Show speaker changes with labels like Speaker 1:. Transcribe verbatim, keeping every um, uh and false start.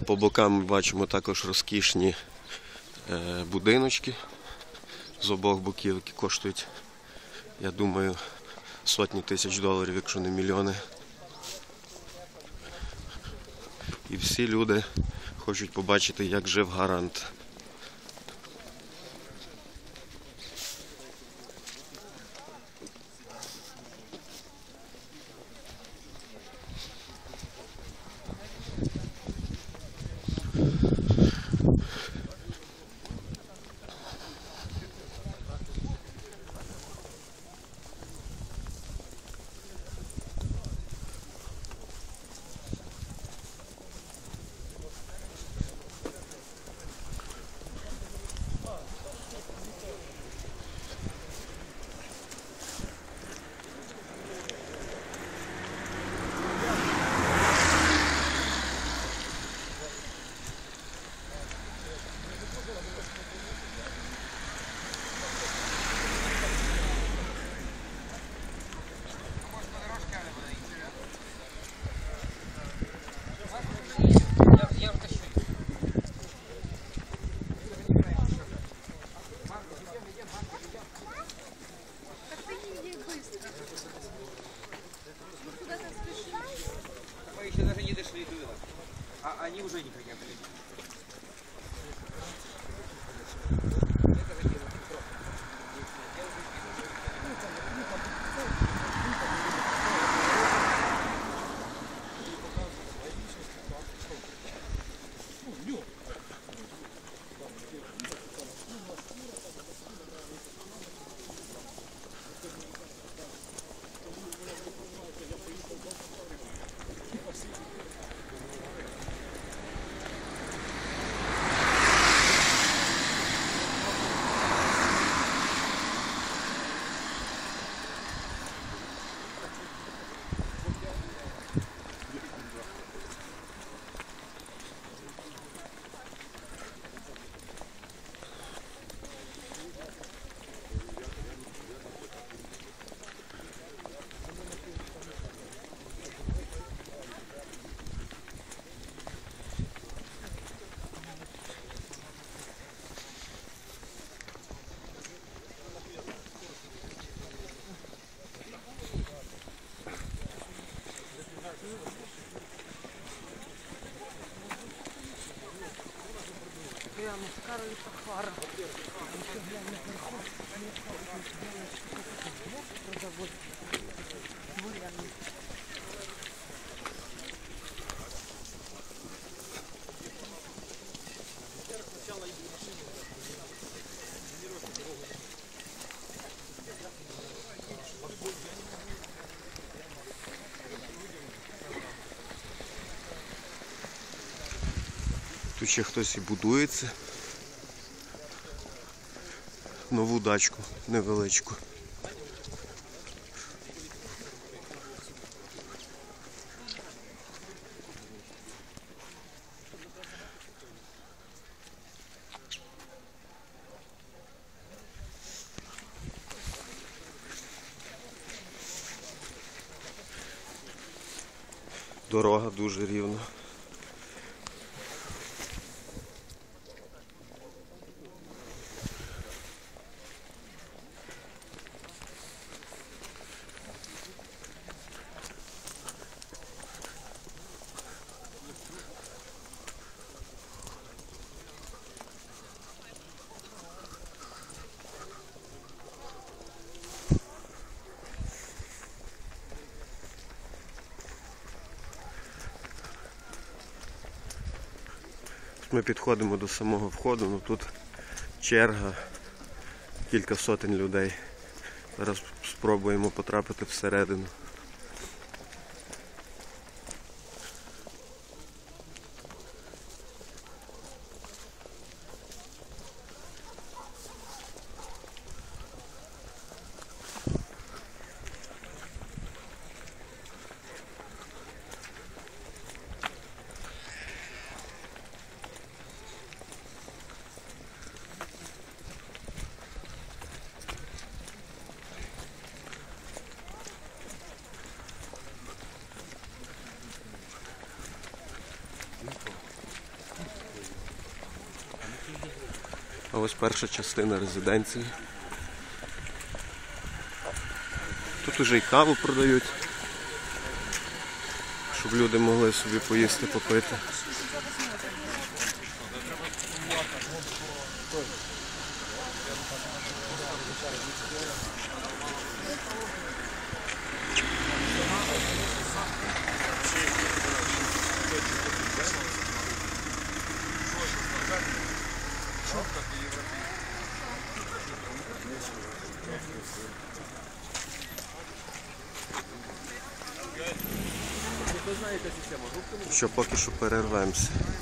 Speaker 1: По бокам ми бачимо також розкішні будиночки з обох боків, які коштують, я думаю, сотні тисяч доларів, якщо не мільйони. І всі люди хочуть побачити, як жив Гарант.
Speaker 2: Мы еще даже не дошли туда, а они уже не приехали.
Speaker 3: Прямо с Кароль Сахара. Еще глянь наверху. Продавать. Буряны.
Speaker 1: Тут ще хтось і будується. Нову дачку невеличку. Дорога дуже рівна. Ми підходимо до самого входу, ну тут черга, кілька сотень людей. Зараз спробуємо потрапити всередину. А ось перша частина резиденції. Тут уже і каву продають, щоб люди могли собі поїсти, попити. Що, поки що перервемося.